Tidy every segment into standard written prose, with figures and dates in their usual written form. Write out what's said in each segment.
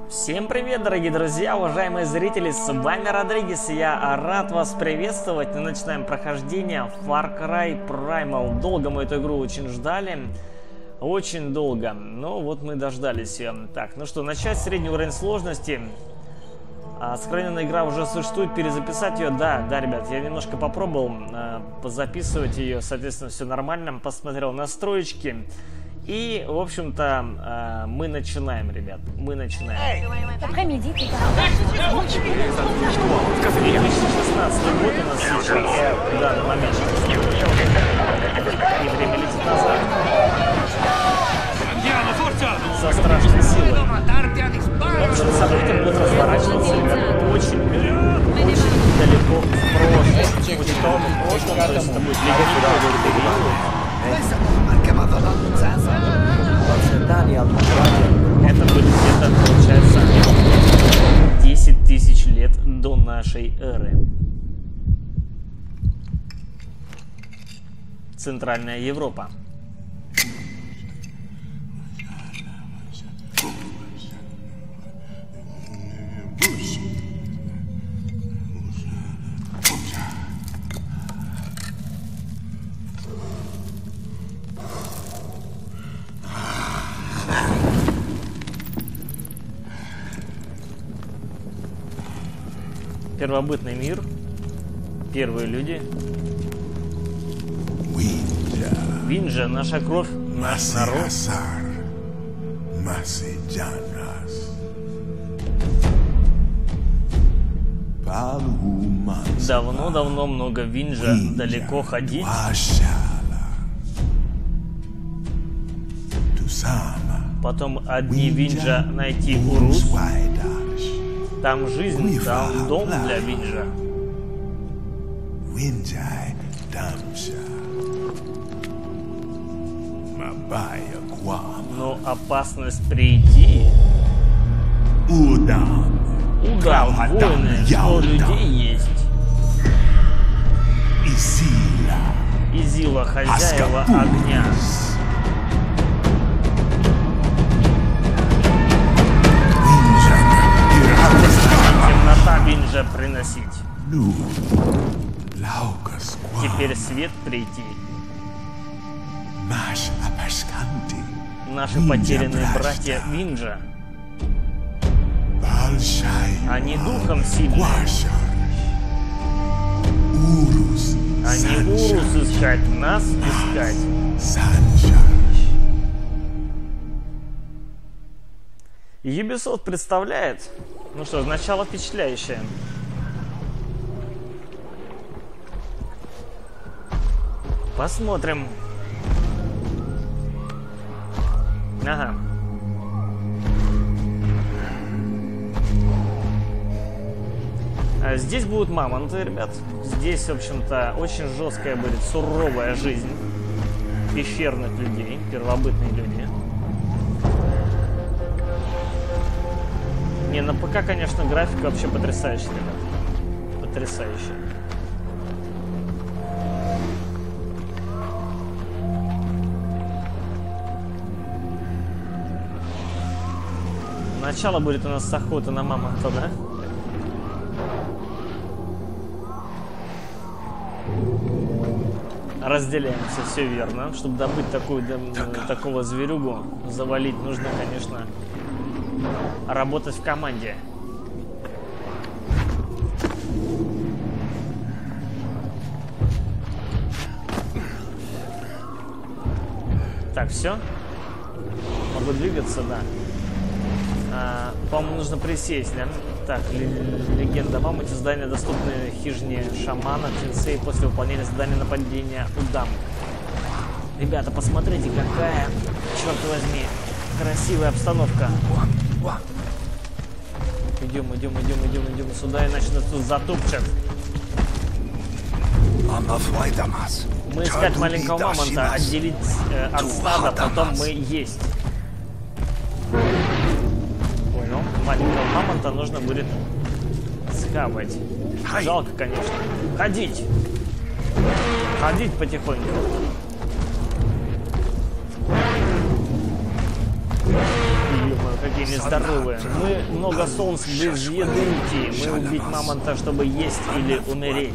Всем привет, дорогие друзья, уважаемые зрители, с вами Родригес, и я рад вас приветствовать. Мы начинаем прохождение Far Cry Primal. Долго мы эту игру очень ждали, очень долго, но вот мы дождались ее. Так, ну что, начать средний уровень сложности. Сохраненная игра уже существует, перезаписать ее, да, ребят, я немножко попробовал позаписывать ее, соответственно, все нормально, посмотрел настроечки. И, в общем-то, мы начинаем, ребят. Мы начинаем. 2016 год у нас сейчас, в данный момент. И время летит назад. Со страшной силой. Собственно, события будут разворачиваться, ребят, очень далеко в прошлом. Очень далеко в прошлом, то есть это будет легендарный период. Это будет где-то, получается, 10 тысяч лет до нашей эры. Центральная Европа. Первобытный мир, первые люди. Винджа, наша кровь, наш народ. Давно-давно много Винджа, далеко ходить. Потом одни Винджа найти Урус. Там жизнь, там дом для Винджа. Но опасность прийти. Удам, воины, что у людей есть. Изила, хозяева огня. Темнота Винджа приносить. Теперь свет прийти. Наши потерянные братья Винджа. Они духом сильные. Они Урус искать, нас искать. Ubisoft представляет. Ну что ж, начало впечатляющее. Посмотрим. Ага. Здесь будут мамонты, ребят. Здесь, в общем-то, очень жесткая будет, суровая жизнь пещерных людей, первобытные люди. Не, на ПК, конечно, графика вообще потрясающая, ребят. Потрясающая. Начало будет у нас с охоты на мамонта, да? Разделяемся, все верно. Чтобы добыть такого зверюгу, завалить, нужно, конечно, работать в команде. Так, все? Могу двигаться, да. По-моему, нужно присесть, да? Так, легенда. Мамонте, задания доступны хижине шамана, Тинсей после выполнения задания нападения Удам. Ребята, посмотрите, какая, черт возьми, красивая обстановка. Идем сюда, иначе нас тут затупчат. Мы искать маленького мамонта, отделить от стада, потом мы есть. Понял? Маленького мамонта нужно будет схавать. Жалко, конечно. Ходить потихоньку. какие нездоровые. Мы много солнц без еды идти. Мы убить мамонта, чтобы есть или умереть.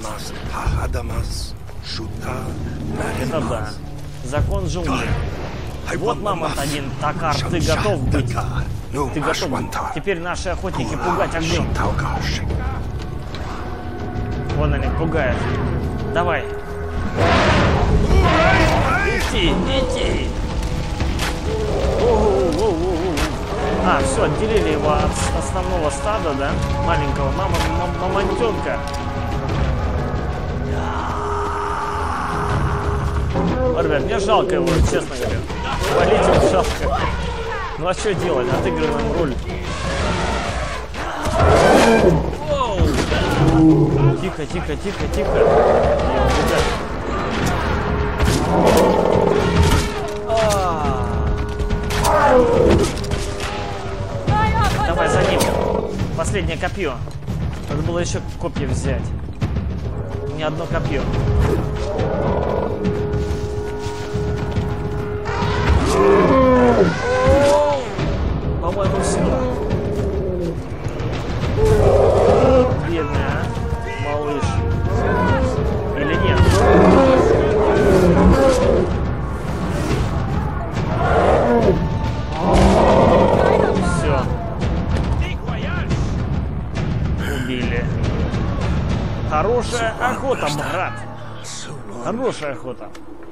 Это да. Закон джунглей. Вот мамонт один. Такар, ты готов быть? Ты готов? Теперь наши охотники пугать огнем. Вон они пугают. Давай. Идти. А, все, отделили его от основного стада, да? Маленького мамонтенка. Ребят, мне жалко его, честно говоря. Валить его жалко. Ну а что делать? Отыгрываем роль. Тихо. Давай за ним. Последнее копье. Надо было еще копья взять. Не одно копье. По-моему, все. Бедный, а? Малыш. Или нет? Все. Убили. Хорошая охота, брат. Хорошая охота.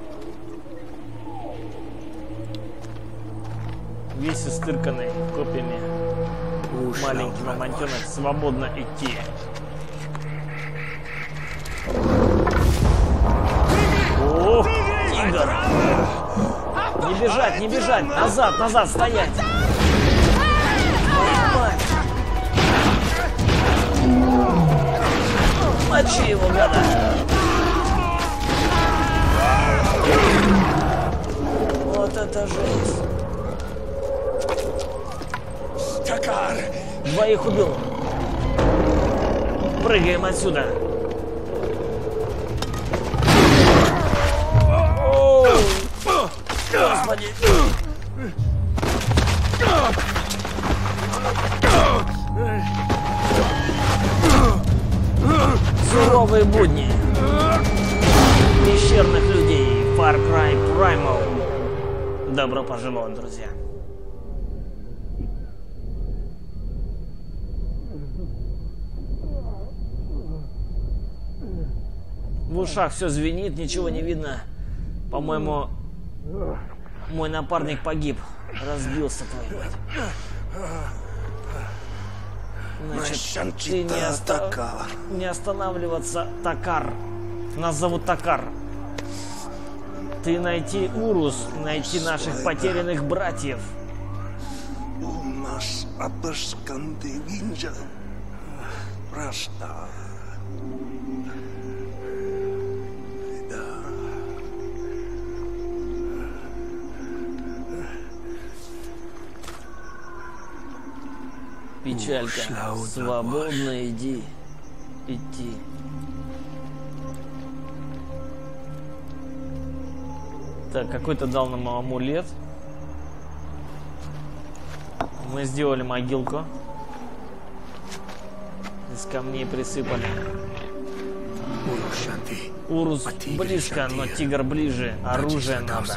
Весь истырканный копьями. Маленький мамонтенок свободно идти. О, тигр! Не бежать! Назад, стоять! Мочи его, гада! Вот это жесть! Двоих убил. Прыгаем отсюда. Господи. Суровые будни пещерных людей. Far Cry Primal. Добро пожаловать, друзья. В ушах все звенит, ничего не видно. По-моему, мой напарник погиб. Разбился, твою мать. Значит, ты не останавливаться, Такар. Нас зовут Такар. Ты найти Урус, найти наших потерянных братьев. Печалька. Свободно идти. Так, какой-то дал нам амулет. Мы сделали могилку. Из камней присыпали. Урус близко, но тигр ближе. Оружие надо.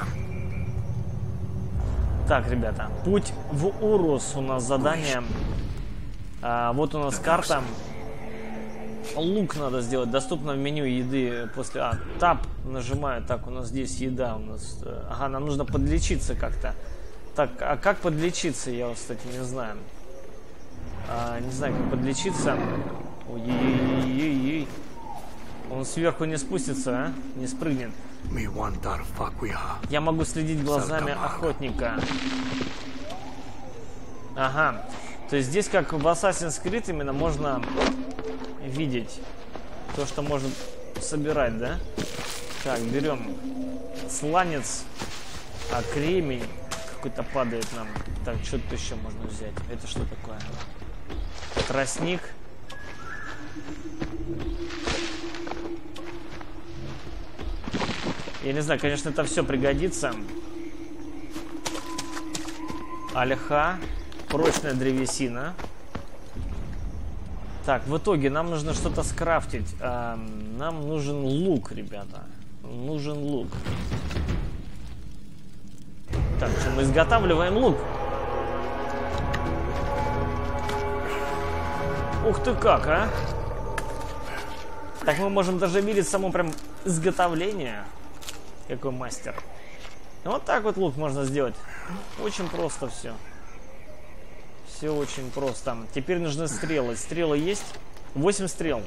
Так, ребята, путь в Урус. У нас задание. Вот у нас карта. Лук надо сделать. Доступно в меню еды после... Тап нажимаю. Так, у нас здесь еда. У нас... Ага, нам нужно подлечиться как-то. Так, а как подлечиться? Я вот, кстати, не знаю. Не знаю, как подлечиться. Ой-ой-ой-ой. Он сверху не спустится, а? Не спрыгнет. Я могу следить глазами охотника. Ага. То есть здесь, как в Assassin's Creed, именно можно видеть то, что можно собирать, да? Так, берем сланец, кремень какой-то падает нам. Так, что тут еще можно взять? Это что такое? Тростник. Я не знаю, конечно, это все пригодится. Ольха. Прочная древесина. Так, в итоге нам нужно что-то скрафтить. Нам нужен лук, ребята. Нужен лук. Так, что мы изготавливаем лук. Ух ты как, а! Так мы можем даже видеть само прям изготовление. Какой мастер. Вот так вот лук можно сделать. Очень просто все. Все очень просто. Теперь нужны стрелы. Стрелы есть? 8 стрел.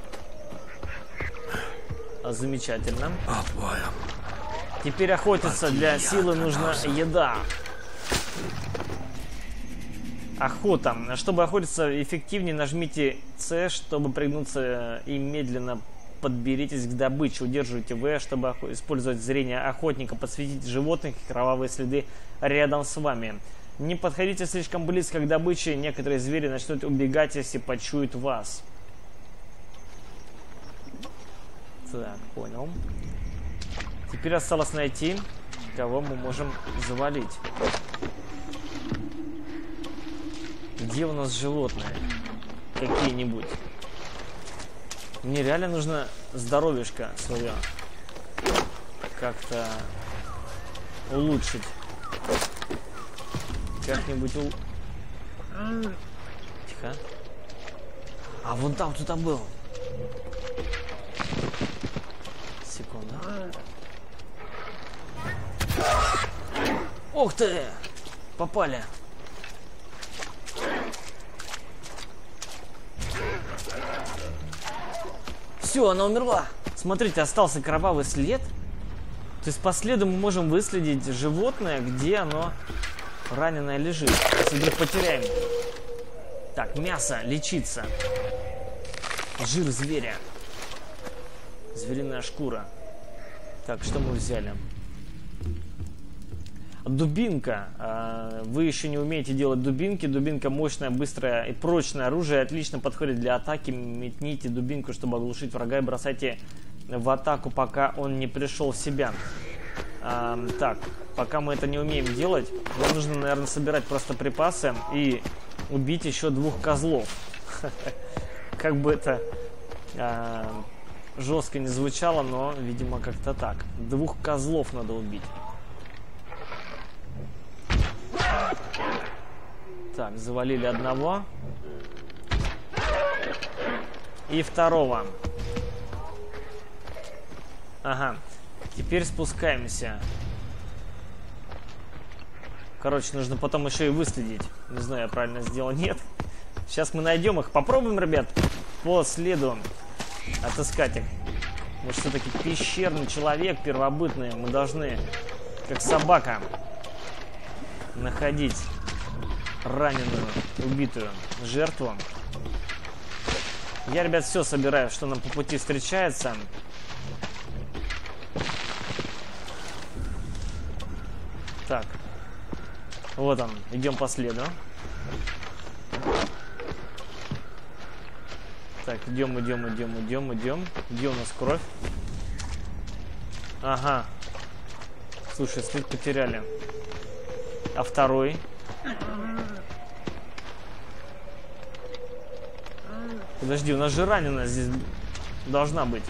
Замечательно. Теперь охотиться для силы нужна еда. Охота. Чтобы охотиться эффективнее, нажмите C, чтобы пригнуться и медленно подберитесь к добыче. Удерживайте V, чтобы использовать зрение охотника. Подсветите животных и кровавые следы рядом с вами. Не подходите слишком близко к добыче. Некоторые звери начнут убегать, если почуют вас. Так, понял. Теперь осталось найти, кого мы можем завалить. Где у нас животные? Какие-нибудь. Мне реально нужно здоровьишко свое как-то улучшить. Как-нибудь Тихо. А вон там кто-то был. Секунду. Ух ты! Попали. Все, она умерла. Смотрите, остался кровавый след. То есть по следу мы можем выследить животное, где оно раненое лежит. Если вдруг потеряем. Так, мясо, лечиться. Жир зверя. Звериная шкура. Так, что мы взяли? Дубинка. Вы еще не умеете делать дубинки. Дубинка мощное, быстрое и прочное оружие. Отлично подходит для атаки. Метните дубинку, чтобы оглушить врага, и бросайте в атаку, пока он не пришел в себя. Так, пока мы это не умеем делать, нам нужно, наверное, собирать просто припасы и убить еще 2 козлов. Как бы это жестко не звучало, но, видимо, как-то так. 2 козлов надо убить. Так, завалили одного. И второго. Ага. Теперь спускаемся. Короче, нужно потом еще и выследить. Не знаю, я правильно сделал, нет. Сейчас мы найдем их. Попробуем, ребят, по следу отыскать их. Мы все-таки пещерный человек, первобытный. Мы должны, как собака, находить раненую, убитую жертву. Я, ребят, все собираю, что нам по пути встречается. Так. Вот он. Идем по следу. Так, идем. Где у нас кровь? Ага. Слушай, след потеряли. А второй? Подожди, у нас же раненая здесь должна быть.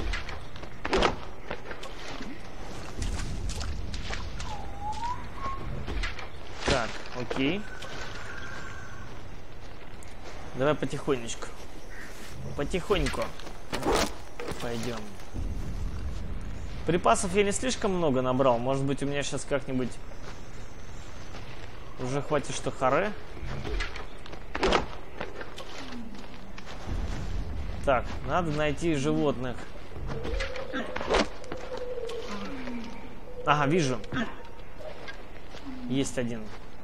Так, окей. Давай потихонечку. Потихоньку пойдем. Припасов я не слишком много набрал. Может быть, у меня сейчас как-нибудь уже хватит, что харе. Так, надо найти животных. Ага, вижу. Есть один.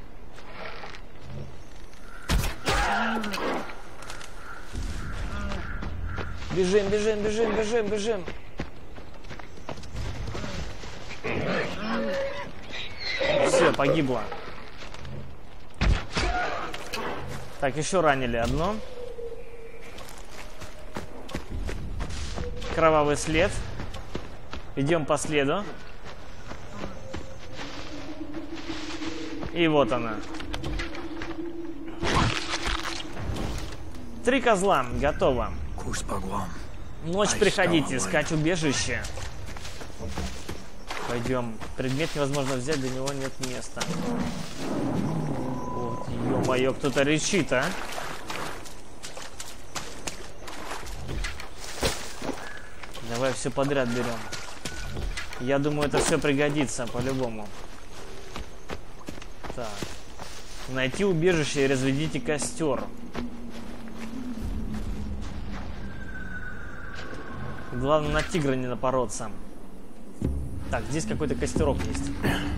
Бежим. Все, погибло. Так, еще ранили одно. Кровавый след. Идем по следу. И вот она. 3 козла. Готово. Ночь, приходите, искать убежище. Пойдем. Предмет невозможно взять, для него нет места. Вот, ё-моё, кто-то рычит, а? Давай все подряд берем. Я думаю, это все пригодится по-любому. Так. Найти убежище и разведите костер. Главное на тигра не напороться. Так, здесь какой-то костерок есть.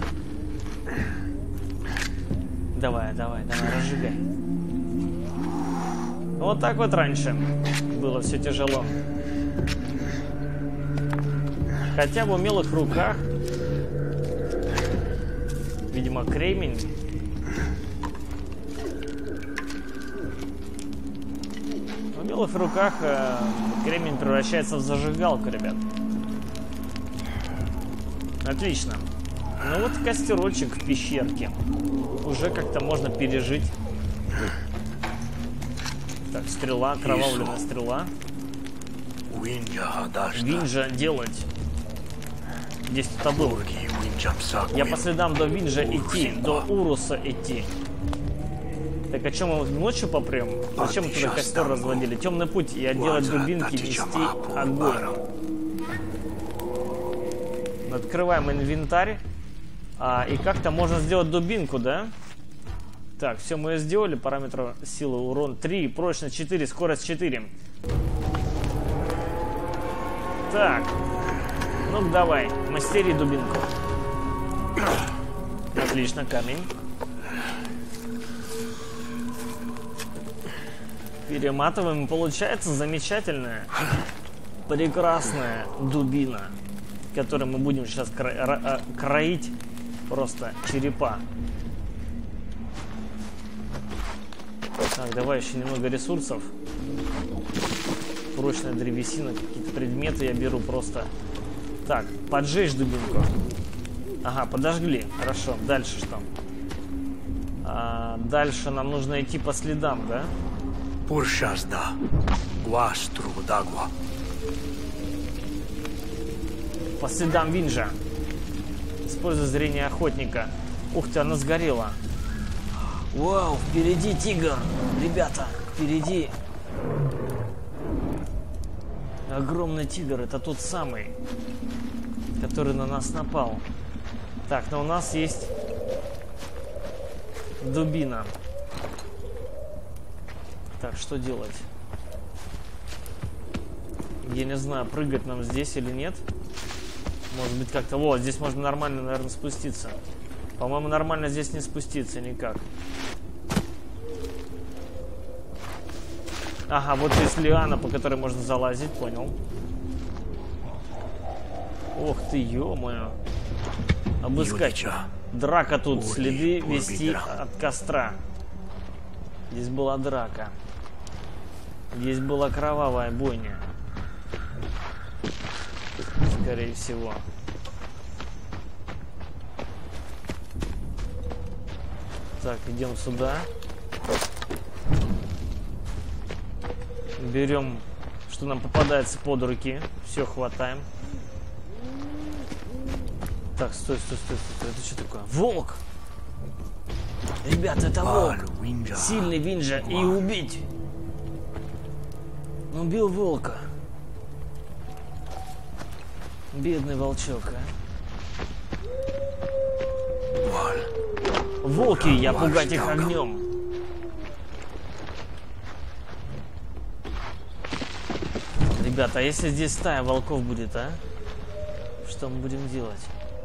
Давай, разжигай. Вот так вот раньше было все тяжело. Хотя в умелых руках, видимо, кремень. В умелых руках кремень превращается в зажигалку, ребят. Отлично. Ну вот костерочек в пещерке. Уже как-то можно пережить. Так, стрела, окровавленная стрела. Винджа делать. Здесь кто-то был. Я по следам до Винджа идти, до Уруса идти. Так, а чем мы ночью попрем? Зачем мы туда костер разводили? Темный путь и отделать дубинки, вести огонь. Открываем инвентарь. И как-то можно сделать дубинку, да? Так, все мы сделали. Параметры силы, урон 3, прочность 4, скорость 4. Так. Ну давай, мастери дубинку. Отлично, камень. Перематываем. Получается замечательная, прекрасная дубина, которой мы будем сейчас кроить просто черепа. Так, давай еще немного ресурсов. Прочная древесина, какие-то предметы я беру просто. Так, поджечь дубинку. Ага, подожгли. Хорошо, дальше что? Дальше нам нужно идти по следам, да? По следам Винджа. Используй зрение охотника. Ух ты, она сгорела. Вау, впереди тигр. Ребята, впереди. Огромный тигр. Это тот самый, который на нас напал. Так, но у нас есть дубина. Так, что делать? Я не знаю, прыгать нам здесь или нет. Может быть, как-то... Вот, здесь можно нормально, наверное, спуститься. По-моему, нормально здесь не спуститься никак. Ага, вот есть лиана, по которой можно залазить, понял. Ох ты, ё-моё. Обыскать. Драка тут, следы вести от костра. Здесь была драка. Здесь была кровавая бойня. Скорее всего. Так, идем сюда. Берем, что нам попадается под руки. Все, хватаем. Так, стой. Это что такое? Волк! Ребята, это волк. Сильный Винджа. И убить. Он убил волка. Бедный волчок, а. Волки, я пугать их огнем. Ребята, а если здесь стая волков будет, а? Что мы будем делать?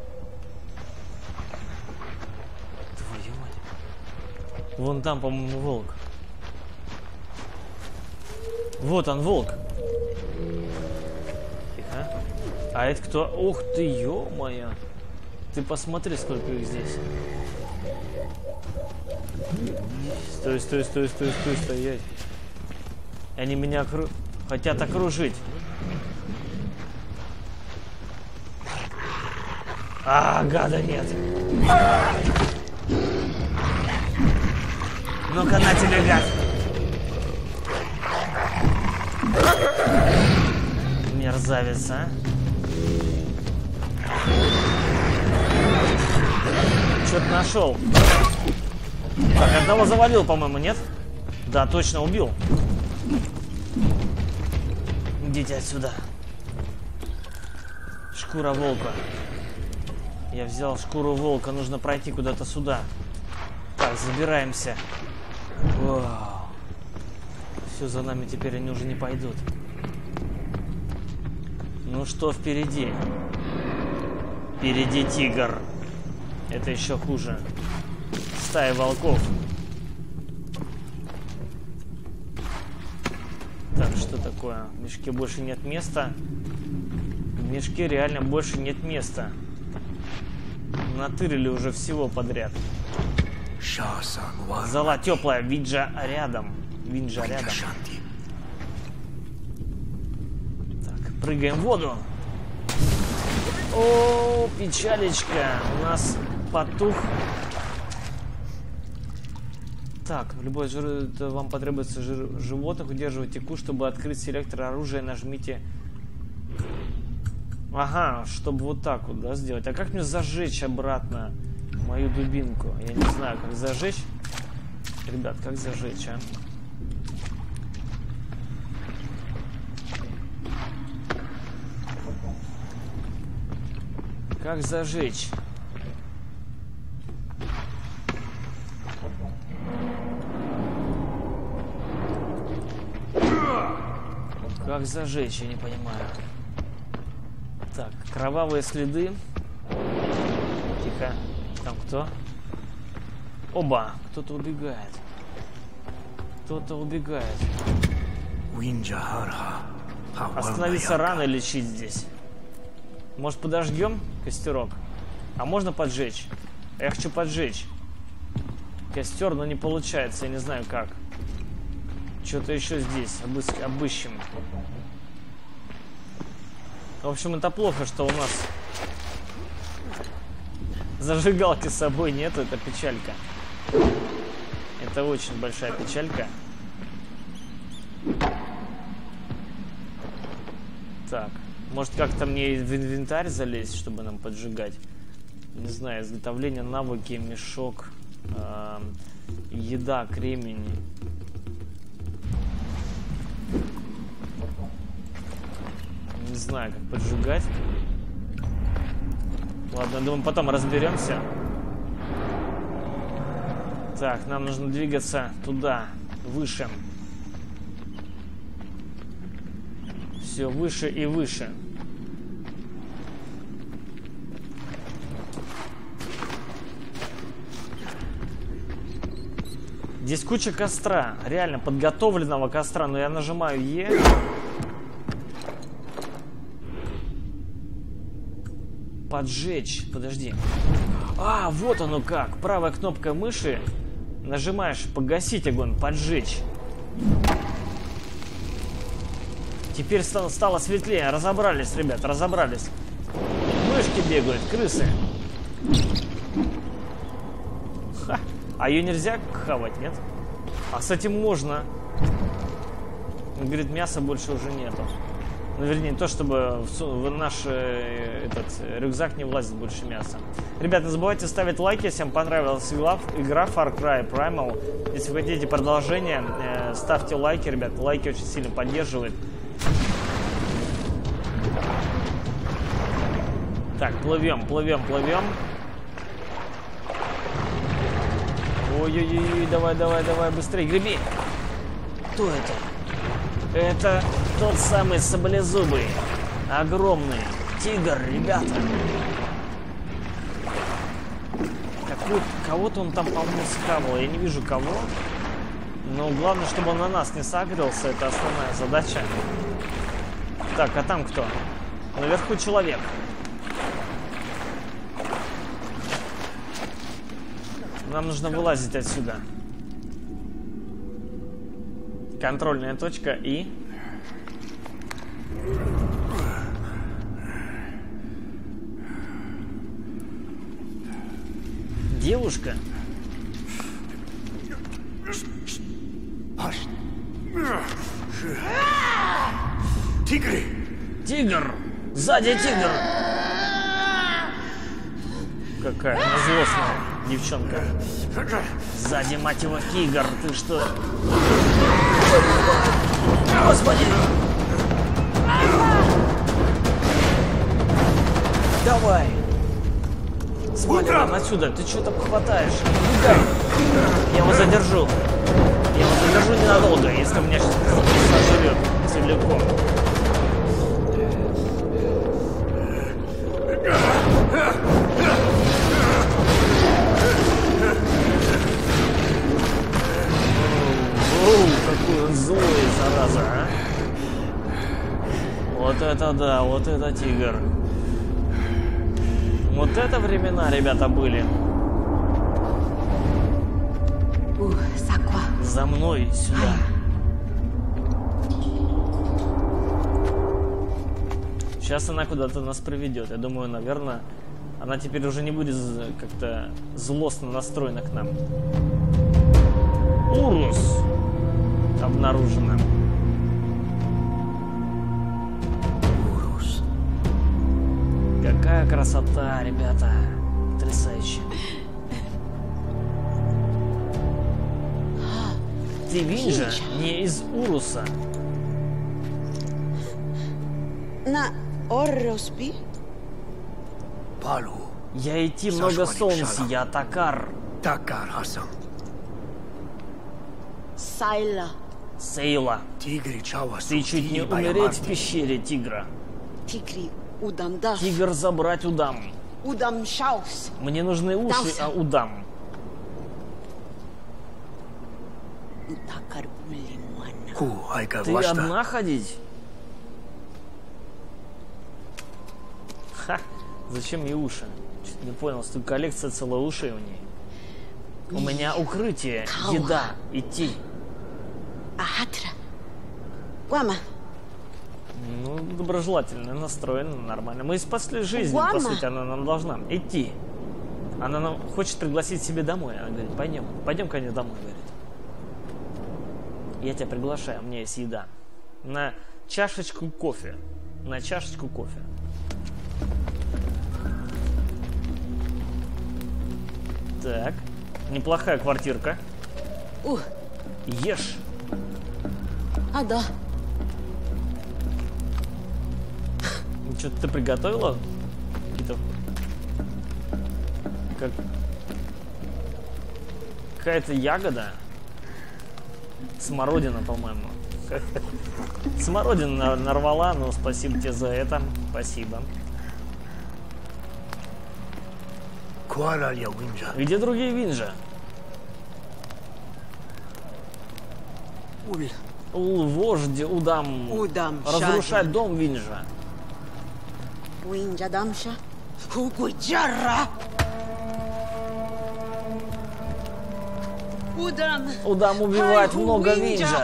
Твою мать. Вон там, по-моему, волк. Вот он, волк. Тихо. А это кто? Ух ты, ё-моё. Ты посмотри, сколько их здесь. Стой, стоять. Они меня хотят окружить. Гада нет. Ну-ка, на тебе, гад. Мерзавец, а? Что-то нашел. Так, одного завалил, по-моему, нет? Да, точно убил. Идите отсюда. Шкура волка. Я взял шкуру волка. Нужно пройти куда-то сюда. Так, забираемся. Вау. Все, за нами теперь они уже не пойдут. Ну что впереди? Впереди тигр. Это еще хуже. Стая волков. Так, что такое? В мешке больше нет места. В мешке реально больше нет места. Натырили уже всего подряд. Зала теплая, Виджа рядом. Винджа рядом. Так, прыгаем в воду. О, печалечка. У нас потух. Так, в любой вам потребуется животных. Удерживайте Q, чтобы открыть селектор оружия. Нажмите. Ага, чтобы вот так вот, да, сделать. А как мне зажечь обратно мою дубинку? Я не знаю, как зажечь. Ребят, как зажечь, а? Как зажечь? Как зажечь, я не понимаю. Так, кровавые следы. Тихо. Там кто? Оба! Кто-то убегает. Кто-то убегает. Остановиться рано лечить здесь. Может, подожгем костерок? А можно поджечь? Я хочу поджечь костер, но не получается. Я не знаю как. Что-то еще здесь. Обыщем. В общем, это плохо, что у нас зажигалки с собой нет. Это печалька. Это очень большая печалька. Так. Может, как-то мне в инвентарь залезть, чтобы нам поджигать? Не знаю, изготовление, навыки, мешок, еда, кремень. Не знаю, как поджигать. Ладно, думаю, потом разберемся. Так, нам нужно двигаться туда, выше. Все выше и выше. Здесь куча костра, реально подготовленного костра, но я нажимаю Е. Поджечь, подожди. А, вот оно как. Правая кнопка мыши. Нажимаешь погасить огонь, поджечь. Теперь стало светлее. Разобрались, ребят, разобрались. Мышки бегают, крысы. Ха. А ее нельзя хавать, нет? А с этим можно. Он говорит, мяса больше уже нету. Ну, вернее, не то, чтобы в наш рюкзак не влазит больше мяса. Ребят, не забывайте ставить лайки, если вам понравилась игра Far Cry Primal. Если вы хотите продолжение, ставьте лайки, ребят. Лайки очень сильно поддерживают. Так, плывем, плывем, плывем. Ой-ой-ой, давай, давай, давай, быстрее, греби. Кто это? Это тот самый саблезубый, огромный тигр, ребята. Кого-то он там, по-моему, схавал. Я не вижу кого. Но главное, чтобы он на нас не сагрился. Это основная задача. Так, а там кто? Наверху человек. Нам нужно вылазить отсюда. Контрольная точка и... Девушка? Тигр! Сзади тигр! Какая она злостная девчонка. Сзади, мать его, тигр. Ты что? Господи! Давай! Сваливаем отсюда. Ты что там хватаешь? Убегай! Я его задержу. Я его задержу ненадолго, если меня сейчас сожрет целиком. Какой он злой, зараза, а? Вот это да, вот это тигр. Вот это времена, ребята, были. За мной сюда. Сейчас она куда-то нас приведет. Я думаю, наверное, она теперь уже не будет как-то злостно настроена к нам. Урус обнаружено. Урус. Какая красота, ребята. Потрясающе. Ты Винжа не из Уруса. На Орроспи? Палу. Я идти много солнца, я Такар. Такар Хасан. Сайла. Сейла. Тигри Чавас. Ты чуть не умереть в пещере тигра. Тигри Удамдав. Тигр забрать Удам. Удам Шаус. Мне нужны уши, а Удам. Ты одна ходить? Ха, зачем ей уши? Чуть не понял, что коллекция целой ушей у ней. У меня укрытие, еда, идти. Ахатра. Гуама. Ну, доброжелательно настроена, нормально. Мы спасли жизнь, по сути, она нам должна идти. Она нам хочет пригласить себе домой. Она говорит, пойдем ко мне домой, говорит. Я тебя приглашаю, у меня есть еда. На чашечку кофе. На чашечку кофе. Так. Неплохая квартирка. Ешь. А, да. Что-то ты приготовила? Какие-то... Какая-то ягода. Смородина, по-моему. Смородина нарвала, но спасибо тебе за это. Спасибо. Где другие Винжа? Вождь Удам. Разрушать дом Винжа. Винжа Дамша. Хугуджара. Удам убивает много Винжа.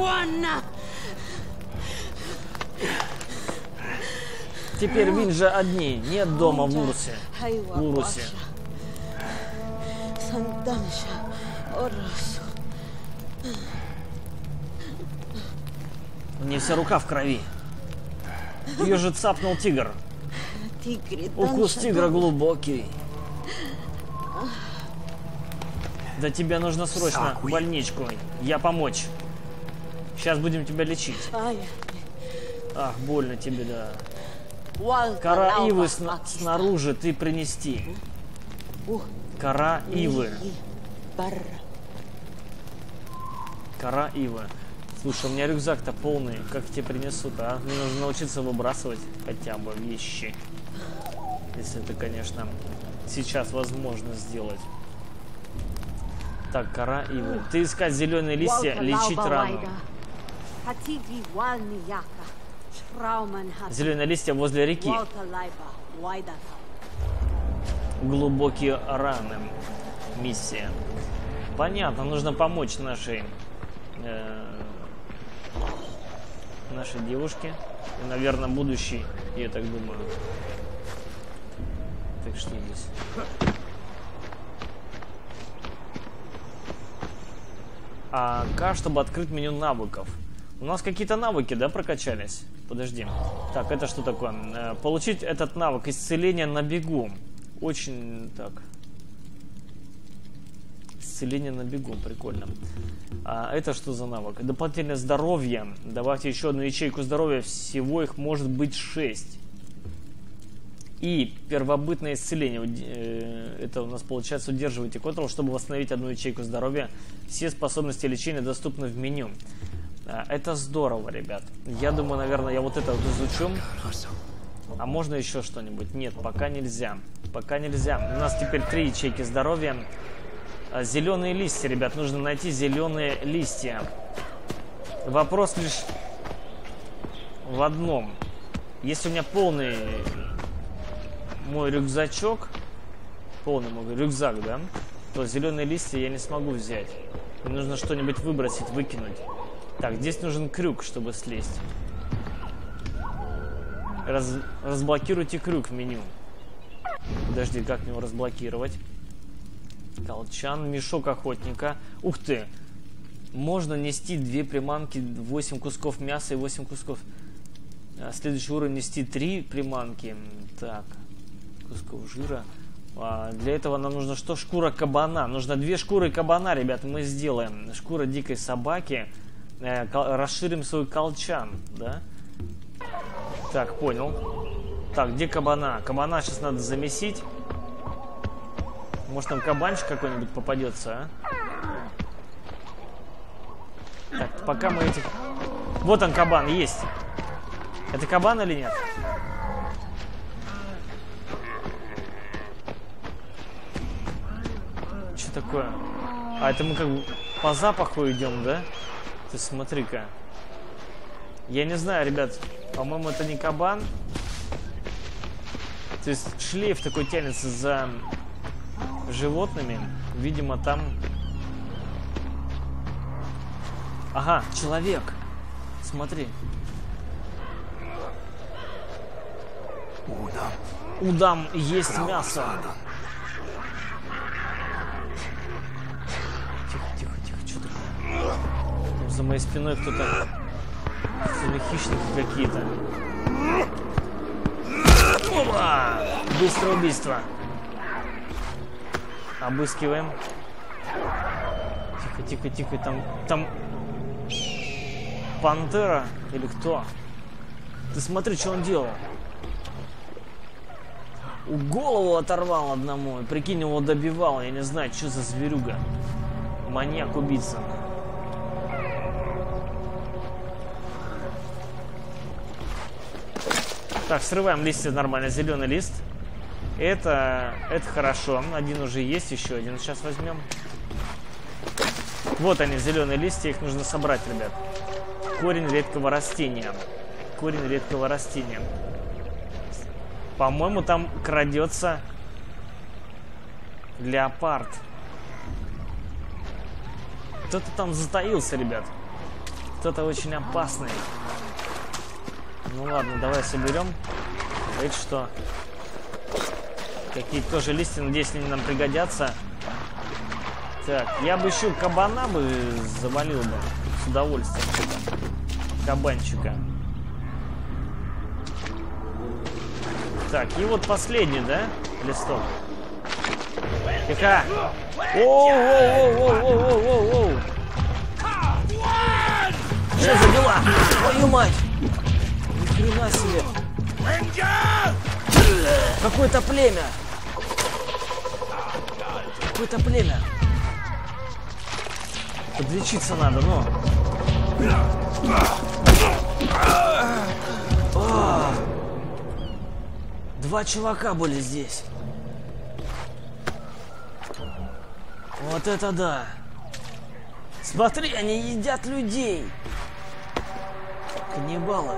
Теперь Винжа одни. Нет дома в Урусе. В Урусе. У нее вся рука в крови. Ее же цапнул тигр. Укус тигра глубокий. Да тебе нужно срочно в больничку. Я помочь. Сейчас будем тебя лечить. Ах, больно тебе, да. Кора ивы снаружи ты принести. Кора ивы. Кора ивы. Слушай, у меня рюкзак-то полный. Как тебе принесут, а? Мне нужно научиться выбрасывать хотя бы вещи. Если это, конечно, сейчас возможно сделать. Так, кора ивы. Ты искать зеленые листья, лечить рану. Зеленые листья возле реки. Глубокие раны. Миссия. Понятно, нужно помочь нашей девушке. И, наверное, будущей, я так думаю. Так, что здесь? К, чтобы открыть меню навыков. У нас какие-то навыки, да, прокачались? Подожди. Так, это что такое? Получить этот навык исцеление на бегу. Очень так. Исцеление на бегу, прикольно. А это что за навык? Дополнительное здоровье. Добавьте еще одну ячейку здоровья. Всего их может быть 6. И первобытное исцеление. Это у нас получается удерживайте контрол, чтобы восстановить одну ячейку здоровья. Все способности лечения доступны в меню. Это здорово, ребят. Я думаю, наверное, я вот это вот изучу. А можно еще что-нибудь? Нет, пока нельзя. Пока нельзя. У нас теперь 3 ячейки здоровья. Зеленые листья, ребят. Нужно найти зеленые листья. Вопрос лишь в одном. Если у меня полный мой рюкзачок, полный мой рюкзак, да, то зеленые листья я не смогу взять. Мне нужно что-нибудь выбросить, выкинуть. Так, здесь нужен крюк, чтобы слезть. Разблокируйте крюк в меню. Подожди, как его разблокировать? Колчан, мешок охотника. Ух ты! Можно нести 2 приманки, 8 кусков мяса и 8 кусков. Следующий уровень нести 3 приманки. Так, кусков жира. Для этого нам нужно что? Шкура кабана. Нужно 2 шкуры кабана, ребят, мы сделаем. Шкура дикой собаки. Расширим свой колчан, да? Так, понял. Так, где кабана? Кабана сейчас надо замесить. Может, там кабанчик какой-нибудь попадется, а? Так, пока мы этих... Вот он, кабан, есть. Это кабан или нет? Что такое? А это мы как бы по запаху идем, да? Ты смотри-ка. Я не знаю, ребят. По-моему, это не кабан. То есть шлейф такой тянется за животными. Видимо, там... Ага, человек. Смотри. Удам есть мясо. Тихо, тихо, тихо. Что такое? За моей спиной кто-то... Хищники какие-то. Опа! Быстрое убийство. Обыскиваем. Тихо, тихо, тихо. Там пантера или кто? Ты смотри, что он делал. Голову оторвал одному. Прикинь, его добивал. Я не знаю, что за зверюга. Маньяк-убийца. Так, срываем листья нормально. Зеленый лист. Это хорошо. Один уже есть, еще один сейчас возьмем. Вот они, зеленые листья. Их нужно собрать, ребят. Корень редкого растения. Корень редкого растения. По-моему, там крадется леопард. Кто-то там затаился, ребят. Кто-то очень опасный. Ну ладно, давай соберем. Это что? Какие-то тоже листья, надеюсь, они нам пригодятся. Так, я бы еще кабана бы завалил бы. С удовольствием. Кабанчика. Так, и вот последний, да? Листок. Тихо! Оу-оу-оу-оу-оу-оу-оу! Что за дела? Твою мать! Ни хрена себе! Какое-то племя! Какое-то племя! Подлечиться надо, но... О! 2 чувака были здесь. Вот это да! Смотри, они едят людей! Каннибалы.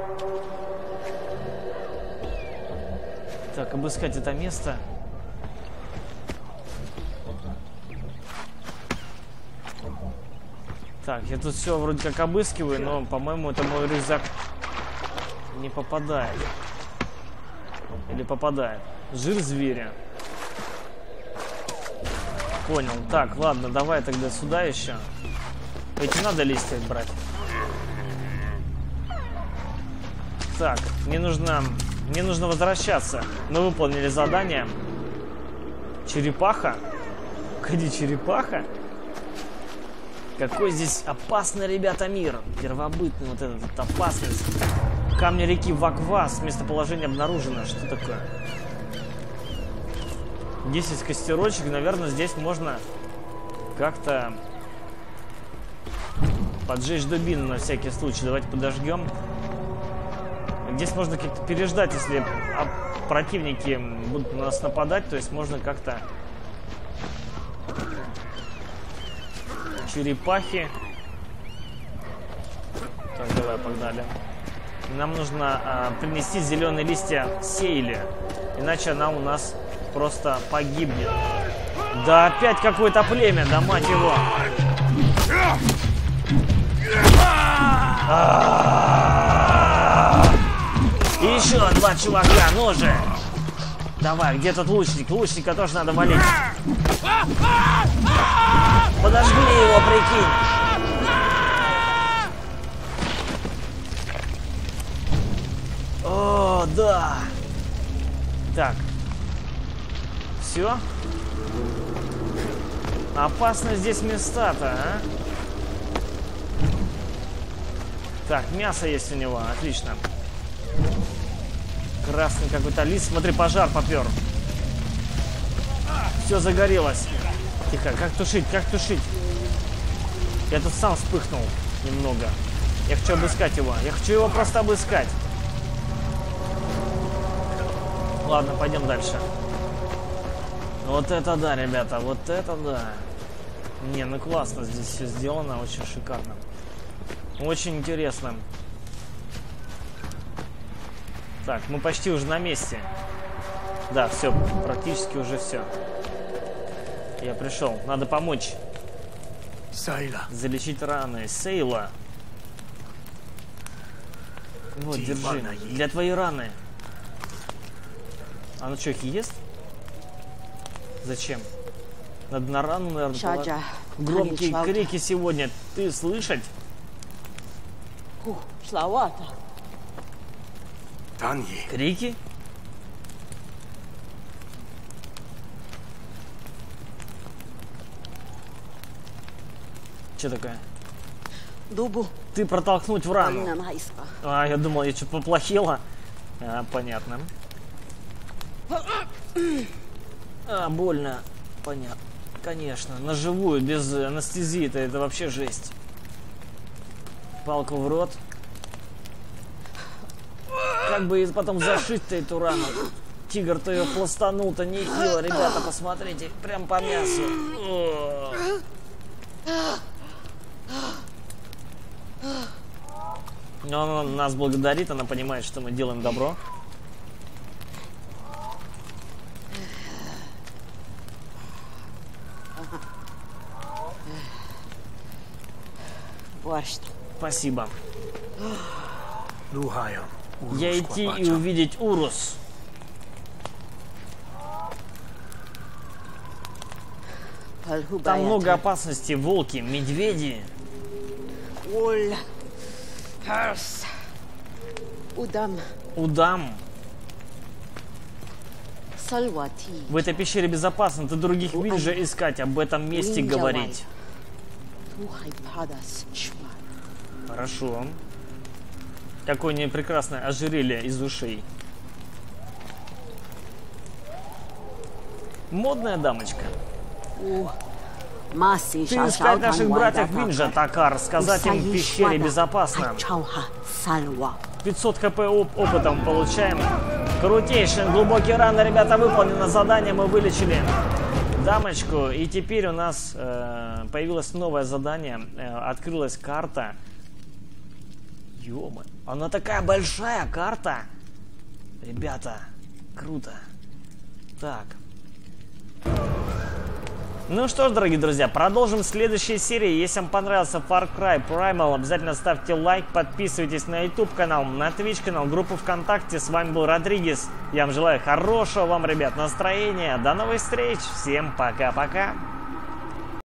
Так, обыскать это место. Так, я тут все вроде как обыскиваю, но, по-моему, это мой рюкзак не попадает. Или попадает. Жир зверя. Понял. Так, ладно, давай тогда сюда еще. Эти надо листья брать. Так, мне нужно возвращаться. Мы выполнили задание. Черепаха? Погоди, черепаха? Какой здесь опасный, ребята, мир. Первобытный вот этот опасность. Камни реки Ваквас. Местоположение обнаружено. Что такое? 10 костерочек. Наверное, здесь можно как-то поджечь дубину на всякий случай. Давайте подожгем. Здесь можно как-то переждать, если противники будут на нас нападать. То есть можно как-то... Черепахи. Так, давай, погнали. Нам нужно принести зеленые листья Сейли. Иначе она у нас просто погибнет. Да опять какое-то племя, да мать его. И еще 2 чувака, ну же. Давай, где тот лучник? Лучника тоже надо валить. Подожгли его, прикинь. О, да. Так. Все. Опасно здесь места-то, а? Так, мясо есть у него, отлично. Красный какой-то лист. Смотри, пожар попер. Все загорелось. Тихо, как тушить, как тушить? Я тут сам вспыхнул немного. Я хочу обыскать его. Я хочу его просто обыскать. Ладно, пойдем дальше. Вот это да, ребята, вот это да. Не, ну классно здесь все сделано, очень шикарно. Очень интересно. Так, мы почти уже на месте. Да, все, практически уже все. Я пришел. Надо помочь. Сейла. Залечить раны. Сейла. Вот, держи. Для твоей раны. Она что, их ест? Зачем? Надо на рану, наверное, громкие крики сегодня. Ты слышать? Таньи. Крики? Что такое? Дубу. Ты протолкнуть в рану. Она майска. А, я думал, я что-то поплохело. А, понятно. А, больно. Понятно. Конечно. На живую, без анестезии-то это вообще жесть. Палку в рот. Как бы потом зашить-то эту рану. Тигр-то ее пластанул-то нехило, ребята, посмотрите. Прям по мясу. Но она нас благодарит, она понимает, что мы делаем добро. Спасибо. Я идти и увидеть Урус. Там много опасностей. Волки, медведи. Удам. В этой пещере безопасно. Ты других винджа искать, об этом месте говорить. Хорошо. Какое непрекрасное ожерелье из ушей. Модная дамочка. Ты искать наших братьев Винджа, Такар, сказать им в пещере безопасно. 500 хп опытом получаем. Крутейший, глубокие раны, ребята, выполнено задание, мы вылечили дамочку. И теперь у нас появилось новое задание, открылась карта. Ё-моё, она такая большая карта. Ребята, круто. Так. Ну что ж, дорогие друзья, продолжим в следующей серии. Если вам понравился Far Cry Primal, обязательно ставьте лайк, подписывайтесь на YouTube канал, на Twitch канал, группу ВКонтакте. С вами был Родригес. Я вам желаю хорошего вам, ребят, настроения. До новых встреч. Всем пока-пока.